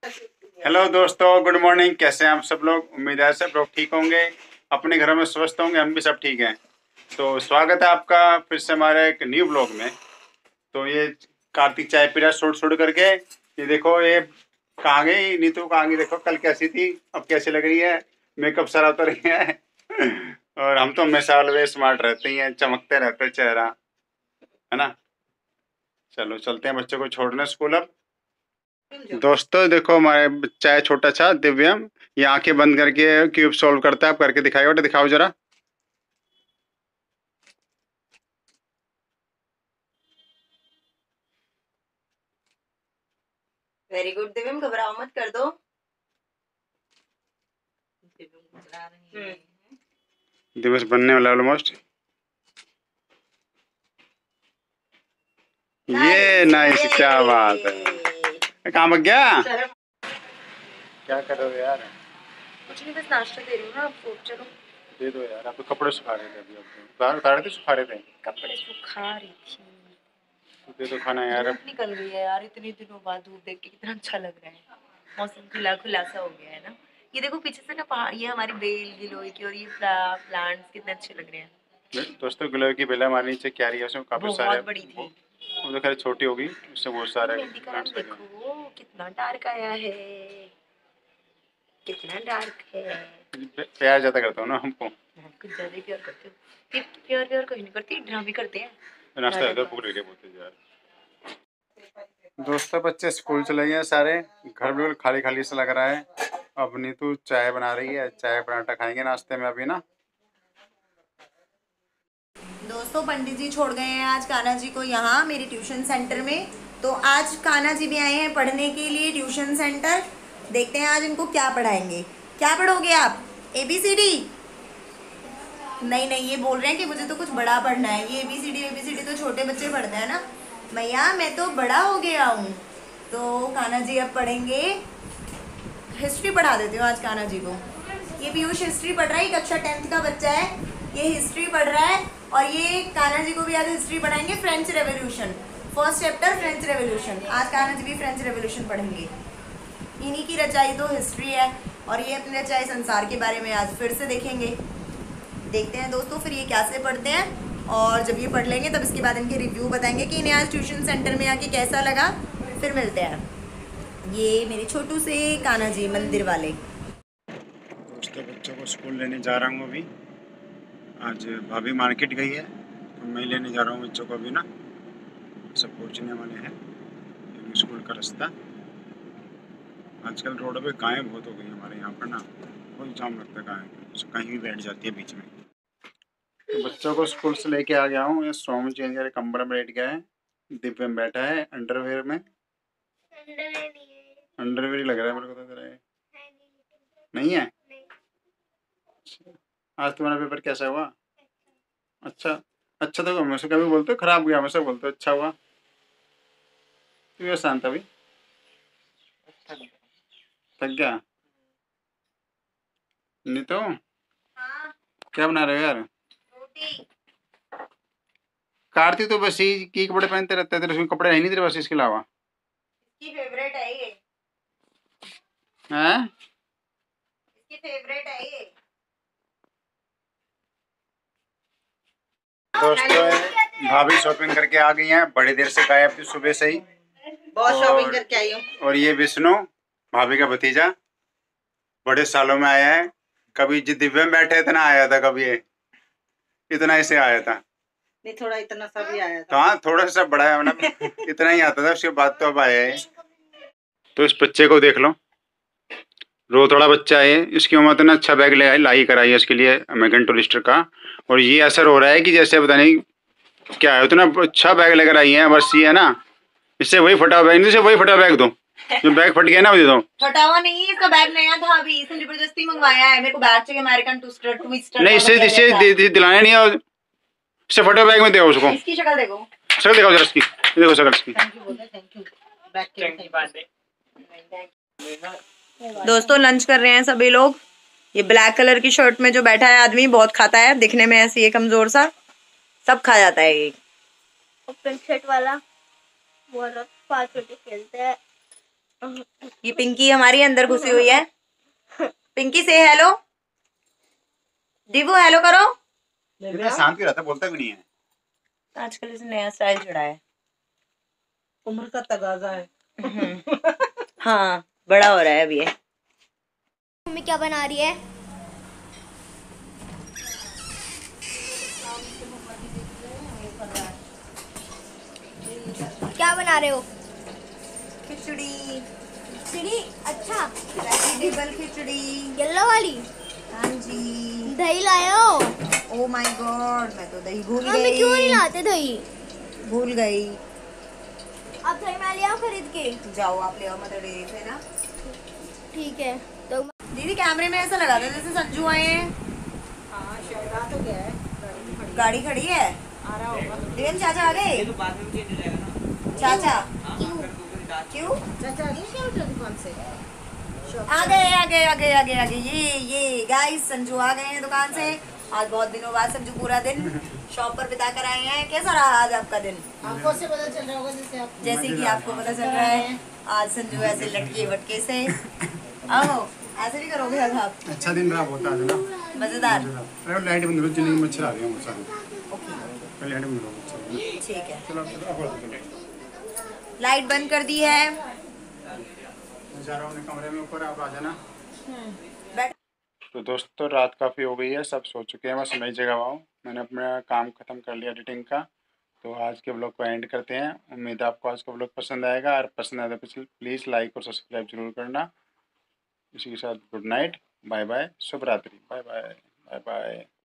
Hello दोस्तों, good morning. कैसे हैं आप सब लोग? उम्मीद है सब लोग ठीक होंगे, अपने घरों में स्वस्थ होंगे। हम भी सब ठीक हैं। तो स्वागत है आपका फिर से हमारे एक न्यू ब्लॉग में। तो ये कार्तिक चाय पी रहा है छोड़ करके। ये देखो, ये कहाँ गई नीतू? कहाँ गई? देखो कल कैसी थी, अब कैसी लग रही है। मेकअप सारा उतर गया है। और हम तो हमेशा ऑलवेज स्मार्ट रहते हैं, चमकते रहते हैं चेहरा, है ना। चलो चलते हैं बच्चों को छोड़ने स्कूल अब। दोस्तों देखो, हमारे बच्चा है छोटा सा दिव्यम, ये आंखें बंद करके क्यूब सॉल्व करता है। आप करके दिखाएगा बेटा, दिखाओ जरा। वेरी गुड दिव्यम, घबराओ मत, कर दो। दिवस बनने वाला ऑलमोस्ट। ये नाइस, क्या बात है। कहाँ भाग गया? क्या कर रहे हो यार? कुछ नहीं, बस नाश्ता दे रही हूँ ना आपको। चलो दे दो यार, आप तो कपड़े सुखा रहे थे। अभी आप उतार थे, सुखा रहे थे। कपड़े सुखा रही थी। तो दे दो खाना यार। धूप निकल गई है यार, इतने दिनों बाद धूप देख के कितना अच्छा लग रहा है। मौसम खुला खुला सा हो गया है ना। ये देखो पीछे से ना पहाड़, ये हमारी बेल गिलोय की, और ये प्लांट्स कितने अच्छे लग रहे हैं। दोस्तों गिलोय की बेला हमारे नीचे क्यारी है, उसमें काफी सारे। बहुत बड़ी थी। वो तो खैर छोटी होगी, उससे बहुत सारे मेहंदी का रंग प्लांट्स लगे। देखो कितना डार्क आया है, कितना डार्क है। प्यार ज्यादा करता हूँ ना हमको। कुछ ज्यादा ही प्यार करते हो। प्यार प्यार कहीं नहीं करती, ड्रामे करते हैं। नाश्ता तो भूख लगी बहुत यार। दोस्तों बच्चे स्कूल चले गए सारे, घर बिल्कुल खाली खाली सा लग रहा है। अब नीतू चाय बना रही है, चाय पराठा खाएंगे नाश्ते में अभी ना। दोस्तों पंडित जी छोड़ गए हैं आज कान्हा जी को यहाँ मेरे ट्यूशन सेंटर में। तो आज कान्हा जी भी आए हैं पढ़ने के लिए ट्यूशन सेंटर। देखते हैं आज इनको क्या पढ़ाएंगे। क्या पढ़ोगे आप? ABCD? नहीं नहीं, ये बोल रहे हैं कि मुझे तो कुछ बड़ा पढ़ना है। ये ABCD तो छोटे बच्चे पढ़ते हैं ना। मैया मैं तो बड़ा हो गया हूँ। तो कान्हा जी अब पढ़ेंगे हिस्ट्री। पढ़ा देती हूँ आज कान्हा जी को। ये पीयूष हिस्ट्री पढ़ रहा है, कक्षा 10th का बच्चा है। ये हिस्ट्री पढ़ रहा है। और ये कान्हा जी को भी आज हिस्ट्री पढ़ाएंगे, French revolution, first chapter French revolution. आज कान्हा जी भी फ्रेंच रेवोल्यूशन पढ़ेंगे। इन्हीं की रचाई तो हिस्ट्री है, और ये अपनी रचाई संसार के बारे में आज फिर से देखेंगे। देखते हैं दोस्तों फिर ये कैसे पढ़ते हैं, और जब ये पढ़ लेंगे तब इसके बाद इनके रिव्यू बताएंगे कि इन्हें आज ट्यूशन सेंटर में आके कैसा लगा। फिर मिलते हैं। ये मेरे छोटू से कान्हा जी मंदिर वाले। दोस्तों बच्चों को स्कूल लेने जा रहा हूँ अभी। आज भाभी मार्केट गई है, तो मैं लेने जा रहा हूँ बच्चों को अभी ना। सब पहुँचने वाले हैं स्कूल का रास्ता। आजकल रोड पे गायें बहुत हो गई हमारे यहाँ पर ना, बहुत जाम लगता है। गायें कहीं भी बैठ जाती है बीच में। तो बच्चों को स्कूल से लेके आ गया हूँ। ये सोम चेंज करके कंबल में बैठ गया है। दिव्य में बैठा है अंडरवेयर में। अंडरवेयर ही लग रहा है मेरे को तो। तेरा नहीं है? आज तुम्हारा पेपर कैसा हुआ? अच्छा। अच्छा तो हमेशा कभी बोलते हो खराब गया, हमेशा बोलते हो अच्छा हुआ। क्यों शांत अभी? थक गया? नहीं तो क्या बना रहे हो यार? कार्ती तो बस ही की कपड़े पहनते रहते हैं, तेरे उसमें कपड़े है नहीं तेरे पास इसके अलावा? इसकी फेवरेट है ये। हैं? इसकी फेवरेट है ये। दोस्तों भाभी शॉपिंग करके आ गई हैं, बड़ी देर से गायब थी सुबह से ही। बहुत शॉपिंग करके आई हूँ। और ये विष्णु भाभी का भतीजा, बड़े सालों में आया है। कभी दिव्य में बैठे इतना आया था, कभी ये इतना ऐसे आया था नहीं, थोड़ा इतना सा भी आया तो। हाँ थोड़ा सा बड़ा है ना। इतना ही आता था, उसके बाद तो अब आया है। तो इस बच्चे को देख लो, रो थोड़ा बच्चा है। इसकी उम्र तो ना अच्छा बैग ले आई, लाई कराई है इसके लिए अमेरिकन टूरिस्टर का। और ये असर हो रहा है कि जैसे पता नहीं क्या है। उतना अच्छा बैग लेकर आई है, बस ये है ना, इससे वही फटा बैग, इससे वही फटा बैग दो। जो बैग फट गया ना वो दे दो। फटा हुआ नहीं, इसका बैग नया था, अभी इसने जबरदस्ती मंगवाया है। मेरे को बैग चाहिए अमेरिकन टूरिस्टर। नहीं इससे दिलाया नहीं, और इससे फटे बैग में दे उसको। इसकी शक्ल देखो, शक्ल दिखाओ जरा इसकी, देखो शक्ल इसकी। दोस्तों लंच कर रहे हैं सभी लोग। ये ब्लैक कलर की शर्ट में जो बैठा है आदमी बहुत खाता है, दिखने में ऐसी है कमजोर सा, सब खा जाता है ये। पिंक शर्ट वाला वो 5 बजे खेलते हैं। ये पिंकी हमारी अंदर घुसी हुई है। पिंकी से हेलो, डिवो हेलो करो। इतना शांत क्यों रहता है, बोलता भी नहीं है। आजकल इसे नया स्टाइल चढ़ा है, उम्र का तगाजा है। हाँ बड़ा हो रहा है अभी ये। मम्मी क्या बना रही है? क्या बना रहे हो? खिचड़ी, खिचड़ी? अच्छा, वेजिटेबल खिचड़ी। येलो वाली? हाँ जी। दही लाए हो? ओ माय गॉड, मैं तो दही भूल मम्मी गई। क्यों नहीं लाते दही? भूल गई। अब दही मैं ले आओ खरीद के। जाओ आप ले आओ, मदर डेयरी से ना। ठीक है तो दीदी कैमरे में ऐसा लगा था जैसे संजू आए हैं। हाँ शायद आ तो गया है। गाड़ी खड़ी है। आ रहा होगा। देवेन चाचा आ गए। बाद में चेंज हो जाएगा ना। चाचा क्यों? क्यों? चाचा आ गए क्या उठा दुकान से? आ गए आ गए आ गए आ गए आ गए। ये गाइस संजू आ गए हैं दुकान से। आज बहुत दिनों बाद संजू पूरा दिन शॉप पर बिता कर आए हैं। कैसा रहा आज आपका दिन? आपको से पता चल रहा होगा जैसे कि आपको पता चल रहा है आज संजू ऐसे लटके वटके से। आओ ऐसे नहीं करोगे अब आप? अच्छा दिन रहा बहुत आज ना। मजेदार। अरे लाइट बंद करो, चलिए मच्छर आ गए बहुत सारे। ओके लाइट बंद करो। ठीक है, चलो चलो अब और देखो। लाइट बंद कर दी है। मैं जा रहा हूँ अपने कमरे में ऊपर, आप आ जाना। बैठ। तो दोस्तों रात काफ़ी हो गई है, सब सो चुके हैं, बस मैं ही जगह हुआ हूँ। मैंने अपना काम ख़त्म कर लिया एडिटिंग का। तो आज के ब्लॉग को एंड करते हैं। उम्मीद है आपको आज का ब्लॉग पसंद आएगा, और पसंद आए तो प्लीज़ लाइक और सब्सक्राइब जरूर करना। इसी के साथ गुड नाइट, बाय बाय, शुभ रात्रि, बाय बाय बाय बाय।